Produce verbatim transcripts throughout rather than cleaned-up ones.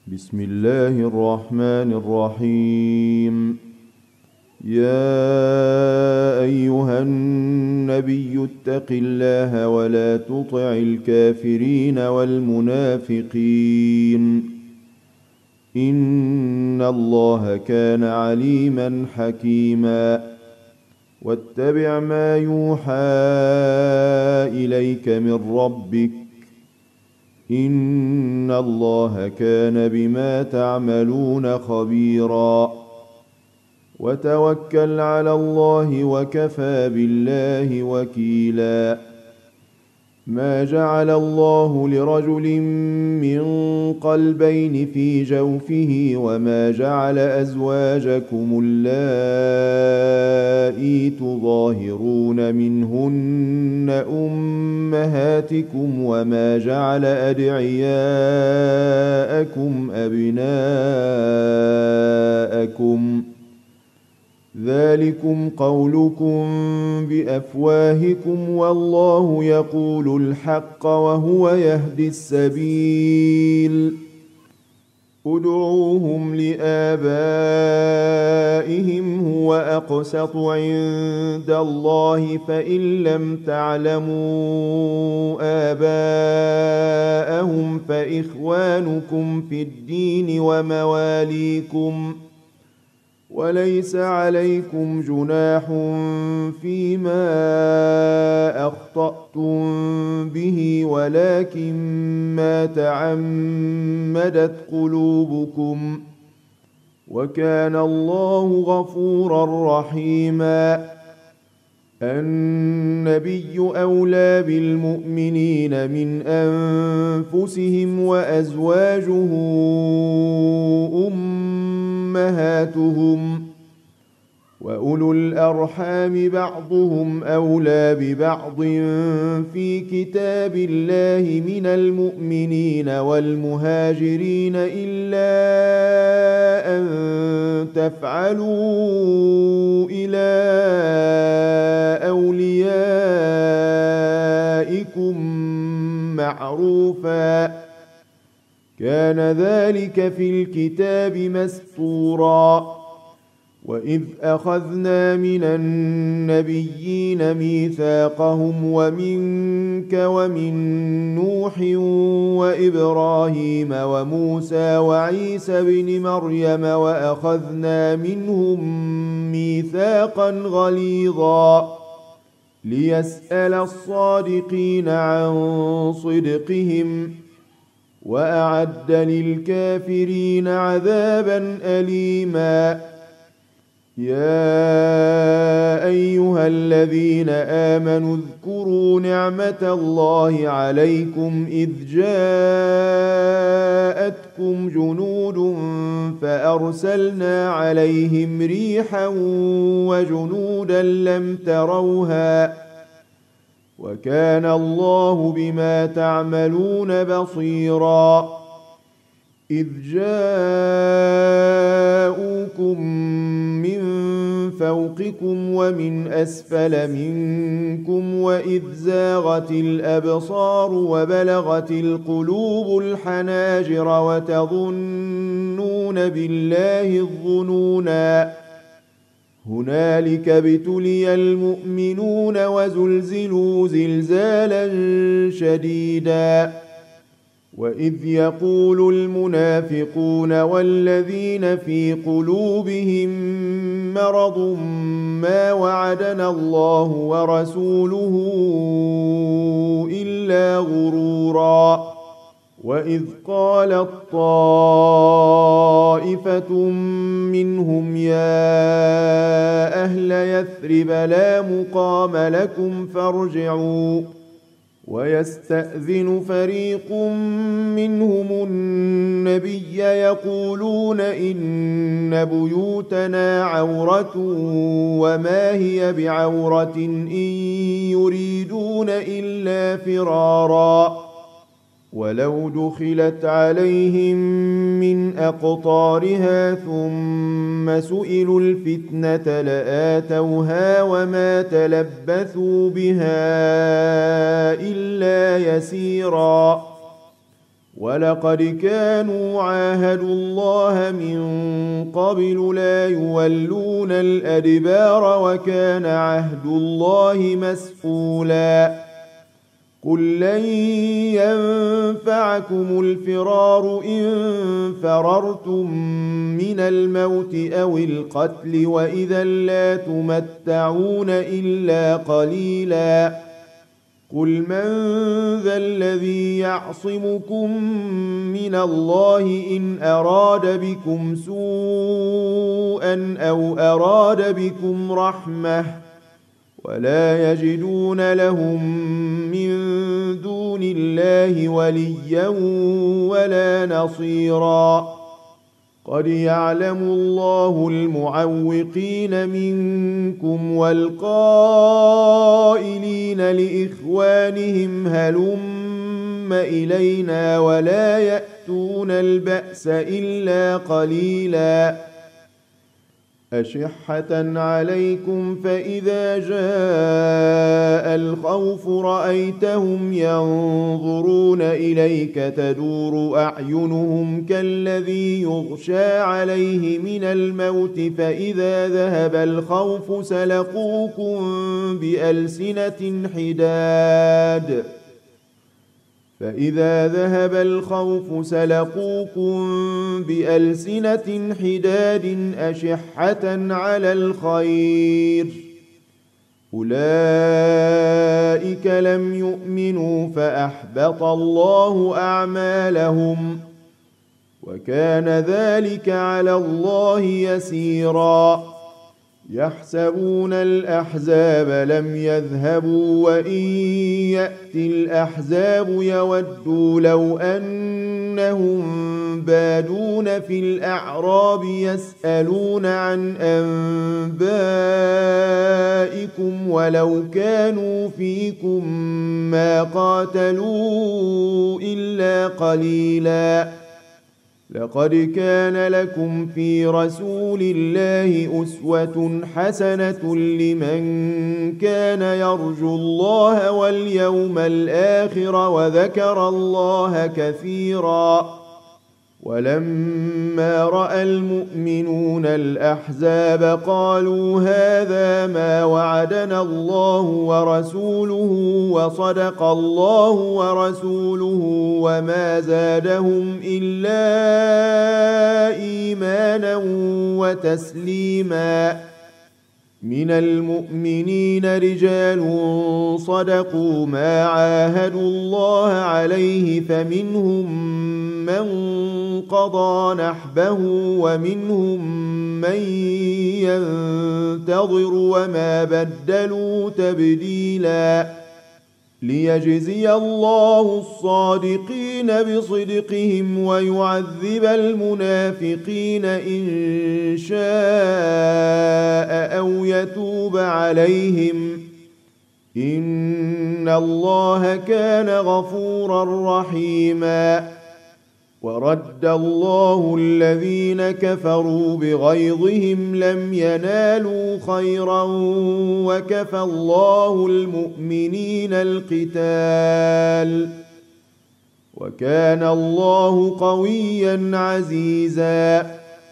بسم الله الرحمن الرحيم. يا أيها النبي اتق الله ولا تطع الكافرين والمنافقين إن الله كان عليما حكيما. واتبع ما يوحى إليك من ربك إن الله كان بما تعملون خبيرا. وتوكل على الله وكفى بالله وكيلا. ما جعل الله لرجل من قلبين في جوفه وما جعل أزواجكم اللائي تظاهرون منهن أمهاتكم وما جعل أدعياءكم أبناءكم ذلكم قولكم بأفواهكم والله يقول الحق وهو يهدي السبيل. ادعوهم لآبائهم هو أقسط عند الله فإن لم تعلموا آباءهم فإخوانكم في الدين ومواليكم وليس عليكم جناح فيما أخطأتم به ولكن ما تعمدت قلوبكم وكان الله غفورا رحيما. النبي أولى بالمؤمنين من أنفسهم وأزواجه أمهاتهم وأولو الأرحام بعضهم أولى ببعض في كتاب الله من المؤمنين والمهاجرين إلا أن تفعلوا إلى أوليائكم معروفا كان ذلك في الكتاب مسطورا. وإذ أخذنا من النبيين ميثاقهم ومنك ومن نوح وإبراهيم وموسى وعيسى بن مريم وأخذنا منهم ميثاقا غليظا ليسأل الصادقين عن صدقهم وأعد للكافرين عذابا أليما. يا أيها الذين آمنوا اذكروا نعمة الله عليكم إذ جاءتكم جنود فأرسلنا عليهم ريحا وجنودا لم تروها وكان الله بما تعملون بصيرا. إذ جاءوكم من فوقكم ومن أسفل منكم وإذ زاغت الأبصار وبلغت القلوب الحناجر وتظنون بالله الظنونا هنالك ابتلي المؤمنون وزلزلوا زلزالا شديدا. وإذ يقول المنافقون والذين في قلوبهم مرض ما وعدنا الله ورسوله إلا غرورا. وإذ قالت طائفة منهم يا أهل يثرب لا مقام لكم فارجعوا ويستأذن فريق منهم النبي يقولون إن بيوتنا عورة وما هي بعورة إن يريدون إلا فرارا ولو دخلت عليهم من أقطارها ثم سئلوا الفتنة لآتوها وما تلبثوا بها إلا يسيرا. ولقد كانوا عاهدوا الله من قبل لا يولون الأدبار وكان عهد الله مسؤولا قل لن ينفعكم الفرار إن فررتم من الموت أو القتل وإذا لا تمتعون إلا قليلا قل من ذا الذي يعصمكم من الله إن أراد بكم سوءا أو أراد بكم رحمة ولا يجدون لهم من دون الله وليا ولا نصيرا قد يعلم الله المعوقين منكم والقائلين لإخوانهم هلم إلينا ولا يأتون البأس إلا قليلا أشحة عليكم فإذا جاء الخوف رأيتهم ينظرون إليك تدور أعينهم كالذي يغشى عليه من الموت فإذا ذهب الخوف سلقوكم بألسنة حداد فإذا ذهب الخوف سلقوكم بألسنة حداد أشحة على الخير أولئك لم يؤمنوا فأحبط الله أعمالهم وكان ذلك على الله يسيرا يحسبون الأحزاب لم يذهبوا وإن يأتي الأحزاب يودوا لو أنهم بادون في الأعراب يسألون عن أنبائكم ولو كانوا فيكم ما قاتلوا إلا قليلا لقد كان لكم في رسول الله أسوة حسنة لمن كان يرجو الله واليوم الآخر وذكر الله كثيرا ولما رأى المؤمنون الأحزاب قالوا هذا ما وعدنا الله ورسوله وصدق الله ورسوله وما زادهم إلا إيمانا وتسليما من المؤمنين رجال صدقوا ما عاهدوا الله عليه فمنهم من قضى نحبه ومنهم من ينتظر وما بدلوا تبديلا ليجزي الله الصادقين بصدقهم ويعذب المنافقين إن شاء أو يتوب عليهم إن الله كان غفورا رحيما ورد الله الذين كفروا بغيظهم لم ينالوا خيرا وكفى الله المؤمنين القتال وكان الله قويا عزيزا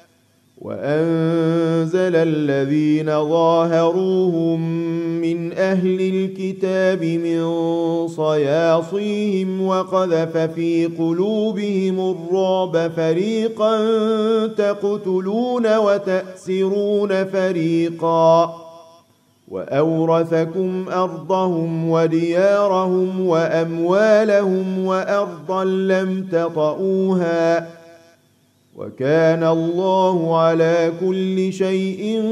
وأنزل الذين ظاهروهم من أهل الكتاب من صياصيهم وقذف في قلوبهم الرعب فريقا تقتلون وتأسرون فريقا وأورثكم أرضهم وديارهم وأموالهم وأرضا لم تطئوها وكان الله على كل شيء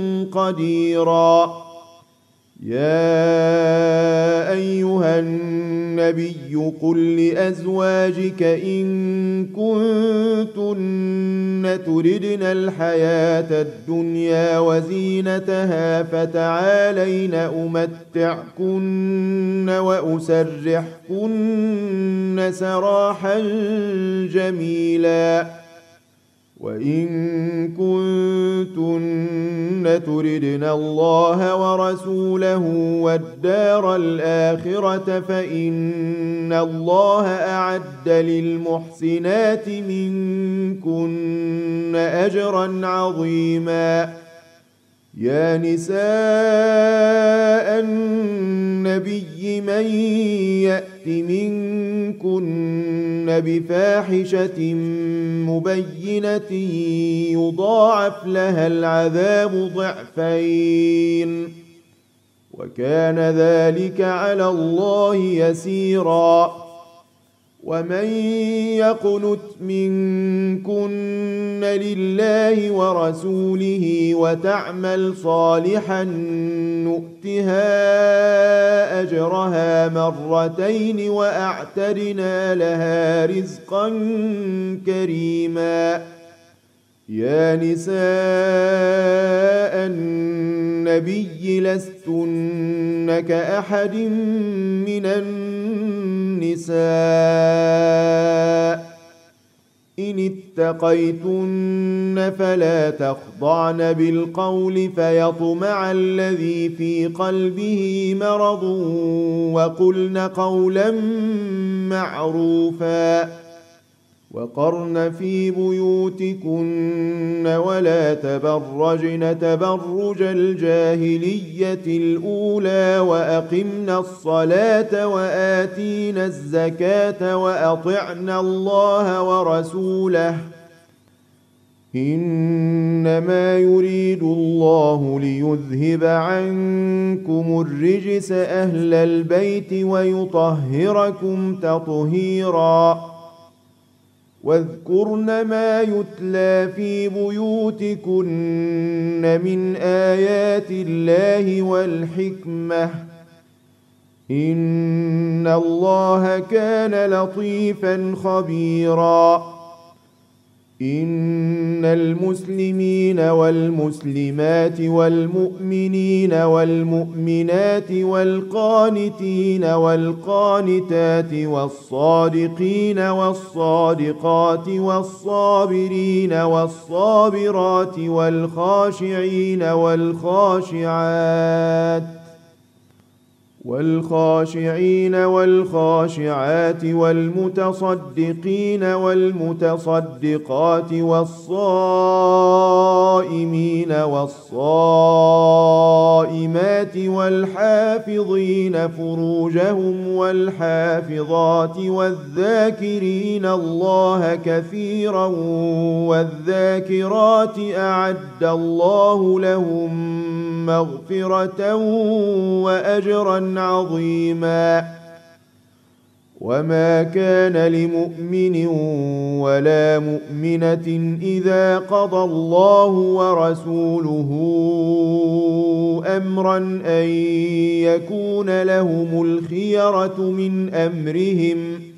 قديرا يا أيها النبي قل لأزواجك إن كنتن تردن الحياة الدنيا وزينتها فتعالين أمتعكن وأسرحكن سراحا جميلا وإن كنتن تردن الله ورسوله والدار الآخرة فإن الله أعد للمحسنات منكن أجرا عظيما. يا نساء النبي من يأت منكن بفاحشة مبينة يضاعف لها العذاب ضعفين وكان ذلك على الله يسيرا. ومن يقنت منكن لله ورسوله وتعمل صالحا نؤتها أجرها مرتين وأعتدنا لها رزقا كريما. يا نساء النبي لستن كأحد من النساء إن اتقيتن فلا تخضعن بالقول فيطمع الذي في قلبه مرض وقلن قولا معروفا. وقرن في بيوتكن ولا تبرجن تبرج الجاهلية الأولى وأقمن الصلاة وآتينا الزكاة وأطعنا الله ورسوله إنما يريد الله ليذهب عنكم الرجس أهل البيت ويطهركم تطهيرا. واذكرن ما يتلى في بيوتكن من آيات الله والحكمة إن الله كان لطيفا خبيرا. إن المسلمين والمسلمات والمؤمنين والمؤمنات والقانتين والقانتات والصادقين والصادقات والصابرين والصابرات والخاشعين والخاشعات والخاشعين والخاشعات والمتصدقين والمتصدقات والصائمين والصائمات والحافظين فروجهم والحافظات والذاكرين الله كثيرا والذاكرات أعد الله لهم مغفرة وأجرا عظيما. وما كان لمؤمن ولا مؤمنة إذا قضى الله ورسوله أمرا أن يكون لهم الخيرة من أمرهم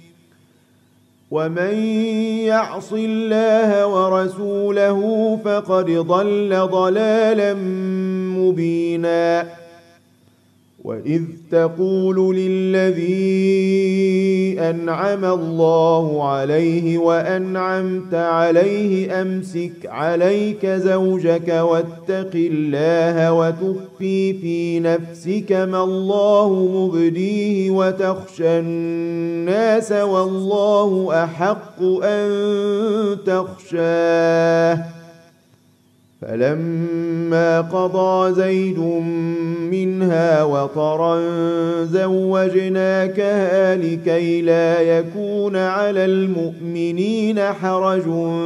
ومن يعص الله ورسوله فقد ضل ضلالا مبينا. وإذ تقول للذي أنعم الله عليه وأنعمت عليه أمسك عليك زوجك واتق الله وتخفي في نفسك ما الله مبديه وتخشى الناس والله أحق أن تخشاه. فلما قضى زيد منها وطرا زوجناكها لكي لا يكون على المؤمنين حرج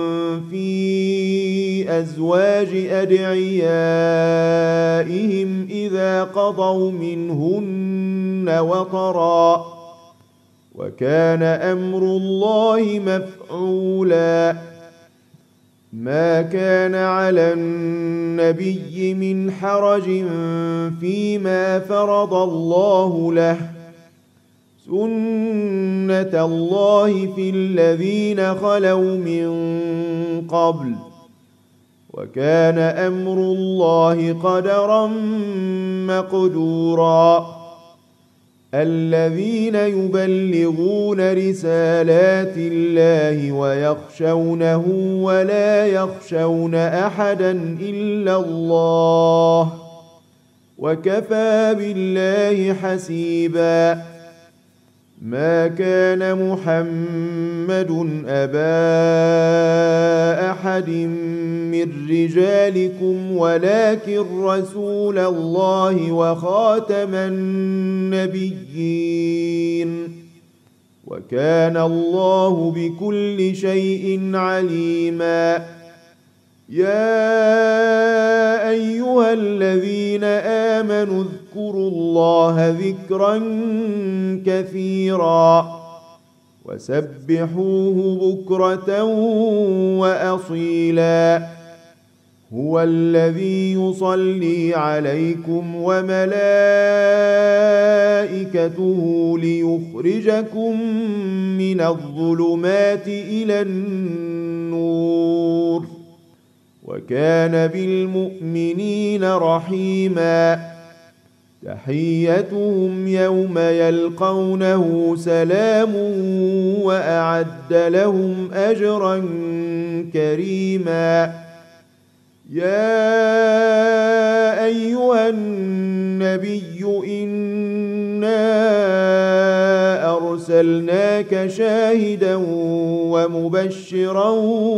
في أزواج أدعيائهم إذا قضوا منهن وطرا وكان أمر الله مفعولا. ما كان على النبي من حرج فيما فرض الله له سنة الله في الذين خلوا من قبل وكان أمر الله قدرا مقدورا. الذين يبلغون رسالات الله ويخشونه ولا يخشون أحدا إلا الله وكفى بالله حسيبا. ما كان محمد أبا أحد من رجالكم ولكن رسول الله وخاتم النبيين وكان الله بكل شيء عليما. يا أيها الذين آمنوا اذكروا الله ذكرا كثيرا وسبحوه بكرة وأصيلا. هو الذي يصلي عليكم وملائكته ليخرجكم من الظلمات إلى النور وكان بالمؤمنين رحيما. تحيتهم يوم يلقونه سلام وأعد لهم أجرا كريما. يا أيها النبي إنا أرسلناك شاهدا ومبشرا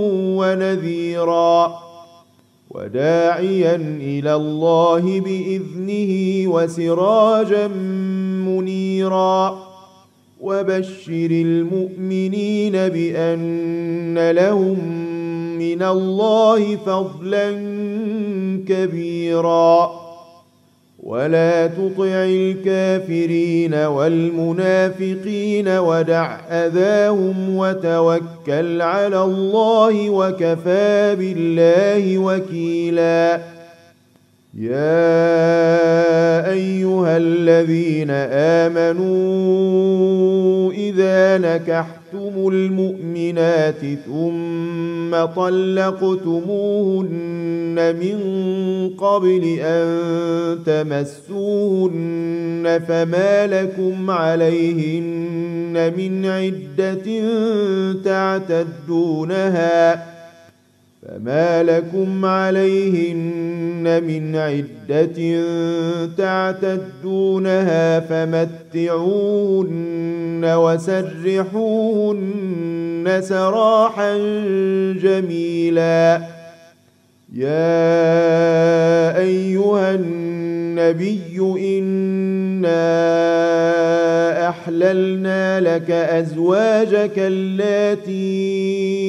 ونذيرا وداعيا إلى الله بإذنه وسراجا منيرا. وبشر المؤمنين بأن لهم من الله فضلا كبيرا. ولا تطع الكافرين والمنافقين ودع أذاهم وتوكل على الله وكفى بالله وكيلا. يا أيها الذين آمنوا إذا نكحتم المؤمنات ثم طلقتموهن من قبل أن تمسوهن فما لكم عليهن من عدة تعتدونها فما لكم عليهن من عدة تعتدونها فمتعوهن وسرحوهن سراحا جميلا. يا أيها النبي إنا أحللنا لك أزواجك اللاتي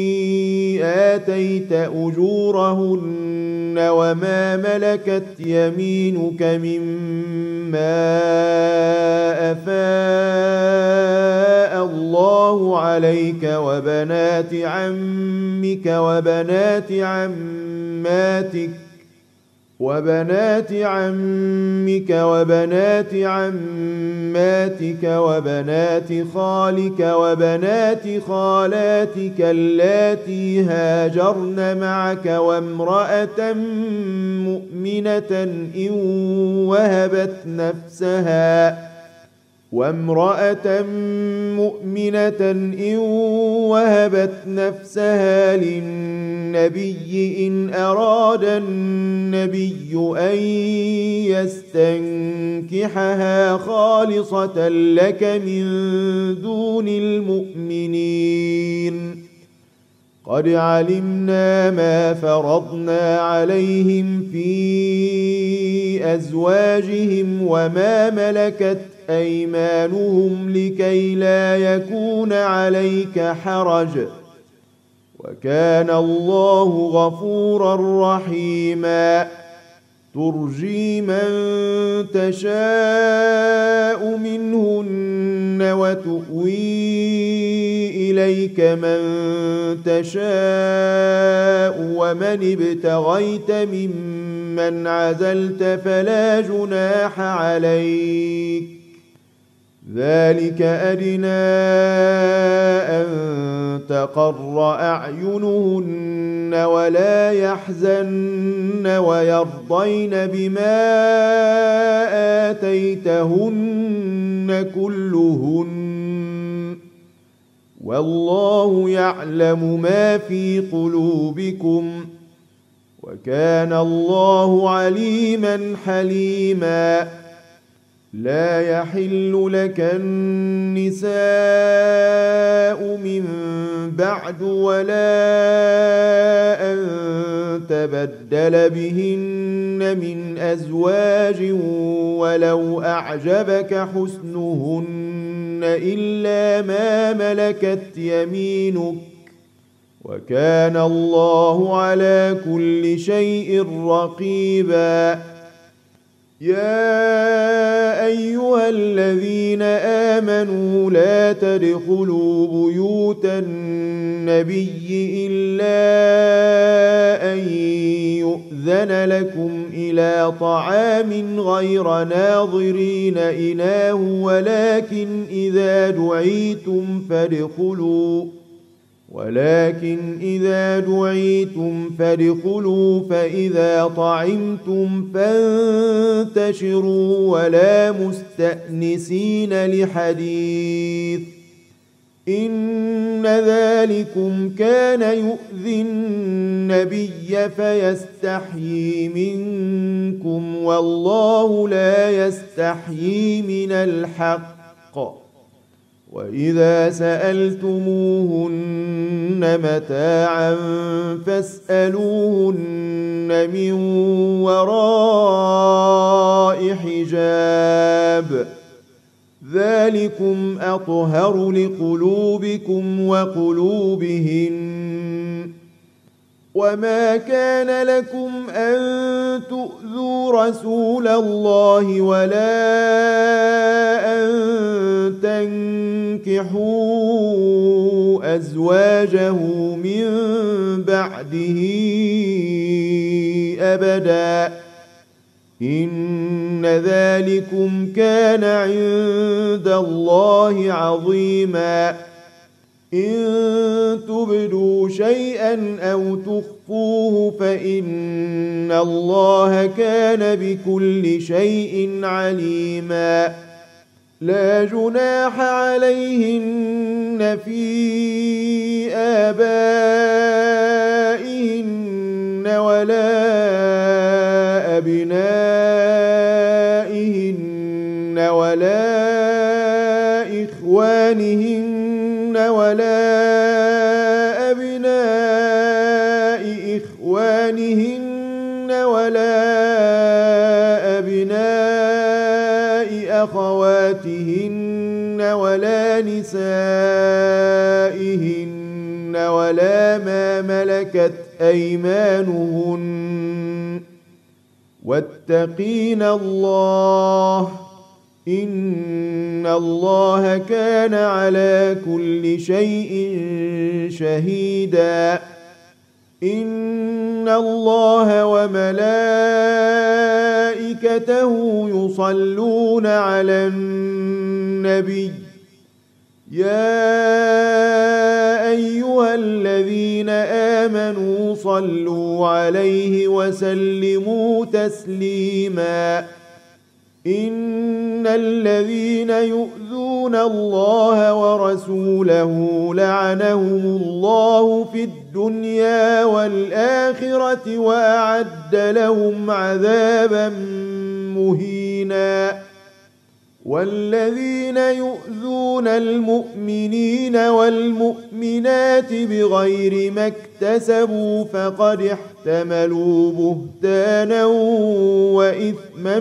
آتيت أجورهن وما ملكت يمينك مما أفاء الله عليك وبنات عمك وبنات عماتك وبنات عمك وبنات عماتك وبنات خالك وبنات خالاتك اللاتي هاجرن معك وامرأة مؤمنة إن وهبت نفسها وامرأة مؤمنة إن وهبت نفسها للنبي إن أراد النبي أن يستنكحها خالصة لك من دون المؤمنين. قد علمنا ما فرضنا عليهم في أزواجهم وما ملكت أيمانهم لكي لا يكون عليك حرج وكان الله غفورا رحيما. ترجي من تشاء منهن وتؤوي إليك من تشاء ومن ابتغيت ممن عزلت فلا جناح عليك ذلك أدنى أن تقر أعينهن ولا يحزن ويرضين بما آتيتهن كلهن والله يعلم ما في قلوبكم وكان الله عليما حليما لا يحل لك النساء من بعد ولا أن تبدل بهن من أزواج ولو أعجبك حسنهن إلا ما ملكت يمينك وكان الله على كل شيء رقيبا يا أيها الذين آمنوا لا تدخلوا بيوت النبي إلا أن يؤذن لكم إلى طعام غير ناظرين إناه ولكن إذا دعيتم فادخلوا ولكن إذا دعيتم فادخلوا فإذا طعمتم فانتشروا ولا مستأنسين لحديث إن ذلكم كان يؤذي النبي فيستحيي منكم والله لا يستحيي من الحق وإذا سألتموهن متاعا فاسألوهن من وراء حجاب ذلكم أطهر لقلوبكم وقلوبهن وما كان لكم أن تؤذوا رسول الله ولا أن تنكحوا أزواجه من بعده أبدا إن ذلكم كان عند الله عظيما إن تبدوا شيئا أو تخفوه فإن الله كان بكل شيء عليما لا جناح عليهن في آبائهن ولا أبنائهن ولا إخوانهن ولا أبناء إخوانهن ولا أبناء أخواتهن ولا نسائهن ولا ما ملكت أيمانهن واتقين الله إن الله كان على كل شيء شهيدا إن الله وملائكته يصلون على النبي يا أيها الذين آمنوا صلوا عليه وسلموا تسليما إن الذين يؤذون الله ورسوله لعنهم الله في الدنيا والآخرة وأعد لهم عذابا مهينا والذين يؤذون المؤمنين والمؤمنات بغير ما اكتسبوا فقد احتملوا بهتانا وإثما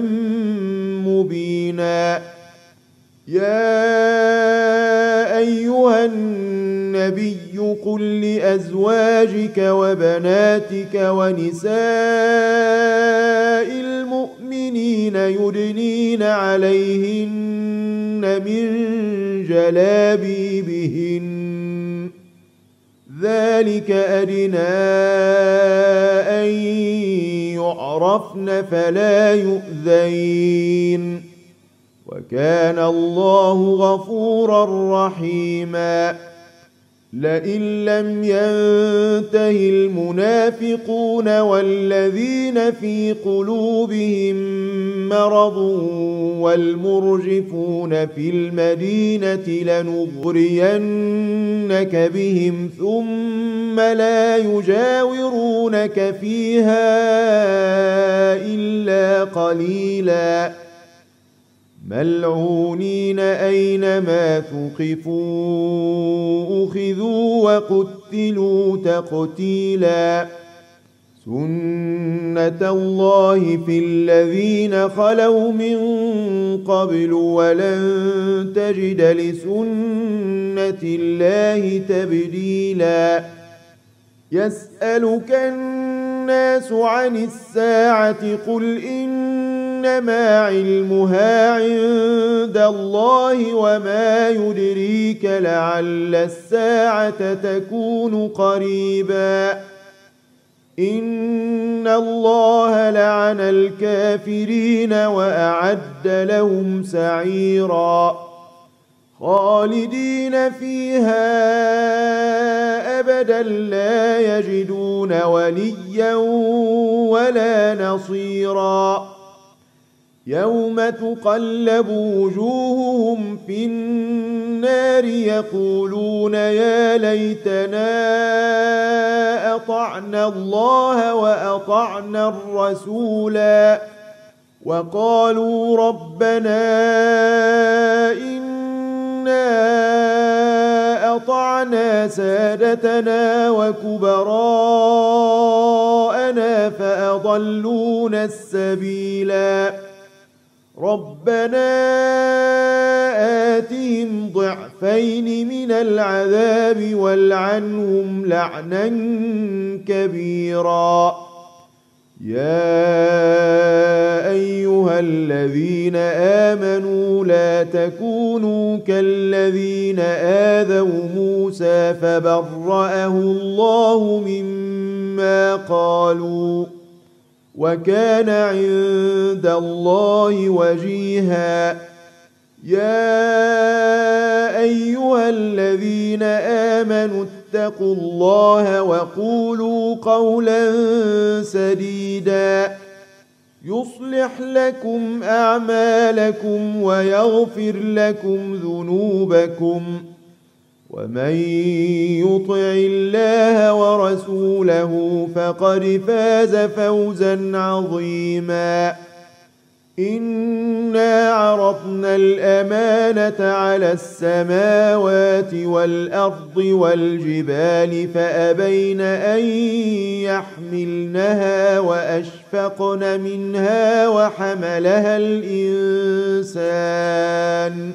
مبينا يا أيها النبي قل لأزواجك وبناتك ونساء المؤمنين يدنين عليهن من جلابيبهن ذلك أدنى أن يعرفن فلا يؤذين وكان الله غفورا رحيما. لئن لم ينته المنافقون والذين في قلوبهم مرض والمرجفون في المدينة لنغرينك بهم ثم لا يجاورونك فيها إلا قليلا ملعونين أينما ثقفوا أخذوا وقتلوا تقتيلا. سنة الله في الذين خلوا من قبل ولن تجد لسنة الله تبديلا. يسألك الناس عن الساعة قل إنما علمها عند الله وما يدريك لعل الساعة تكون قريبا. إن الله لعن الكافرين وأعد لهم سعيرا خالدين فيها أبدا لا يجدون وليا ولا نصيرا. يوم تقلب وجوههم في النار يقولون يا ليتنا أطعنا الله وأطعنا الرسولا وقالوا ربنا إنا أطعنا سادتنا وكبراءنا فأضلونا السبيلا. ربنا آتهم ضعفين من العذاب والعنهم لعنا كبيرا. يا أيها الذين آمنوا لا تكونوا كالذين آذوا موسى فبرأه الله مما قالوا وكان عند الله وجيها. يا أيها الذين آمنوا اتقوا الله وقولوا قولا سديدا يصلح لكم أعمالكم ويغفر لكم ذنوبكم ومن يطع الله ورسوله فقد فاز فوزا عظيما. إنا عرضنا الأمانة على السماوات والأرض والجبال فأبين أن يحملنها وأشفقن منها وحملها الإنسان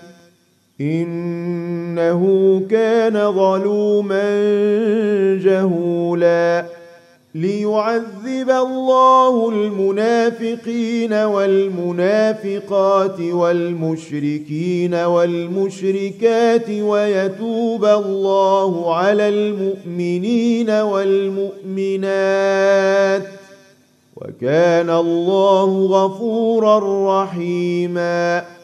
إنه كان ظلوما جهولا. ليعذب الله المنافقين والمنافقات والمشركين والمشركات ويتوب الله على المؤمنين والمؤمنات وكان الله غفورا رحيما.